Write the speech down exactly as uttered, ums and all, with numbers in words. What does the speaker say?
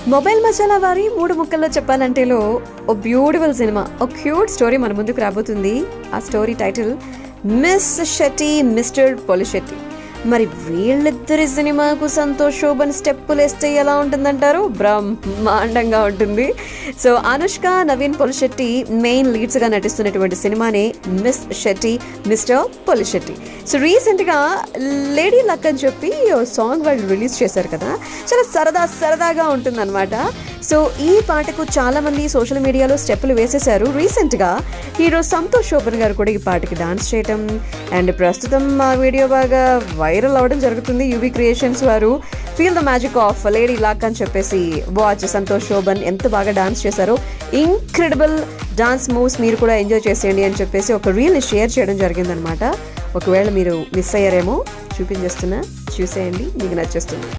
Mobile masala వారి మూడు ముక్కల్లో చెప్పాలంటేలో ఓ బ్యూటిఫుల్ సినిమా, ఓ క్యూట్ స్టోరీ మన ముందుకు రాబోతుంది. ఆ story title miss Shetty mister Polishetty. మరి వీళ్ళిద్దరి సినిమాకు సంతోష్ శోభన్ స్టెప్పులు వేస్తే ఎలా ఉంటుందంటారు? బ్రహ్మాండంగా ఉంటుంది. సో అనుష్క, నవీన్ పొలిశెట్టి మెయిన్ లీడ్స్గా నటిస్తున్నటువంటి సినిమానే miss Shetty mister Polishetty. So రీసెంట్గా లేడీ లక్ అని చెప్పి సాంగ్ వాళ్ళు రిలీజ్ చేశారు కదా, చాలా సరదా సరదాగా ఉంటుందన్నమాట. సో ఈ పాటకు చాలామంది సోషల్ మీడియాలో స్టెప్పులు వేసేశారు. రీసెంట్గా హీరో సంతోష్ శోభన్ గారు కూడా ఈ పాటకి డాన్స్ చేయటం అండ్ ప్రస్తుతం ఆ వీడియో బాగా వైరల్ అవ్వడం జరుగుతుంది. యూవీ క్రియేషన్స్ వారు feel the magic of lady luck అని చెప్పేసి వాచ్ సంతోష్ శోభన్ ఎంత బాగా డాన్స్ చేశారో, ఇంక్రెడిబుల్ డాన్స్ మూవ్స్ మీరు కూడా ఎంజాయ్ చేసేయండి అని చెప్పేసి ఒక రీల్ని షేర్ చేయడం జరిగిందనమాట. ఒకవేళ మీరు మిస్ అయ్యారేమో చూపించేస్తున్నా, చూసేయండి, మీకు నచ్చేస్తుంది.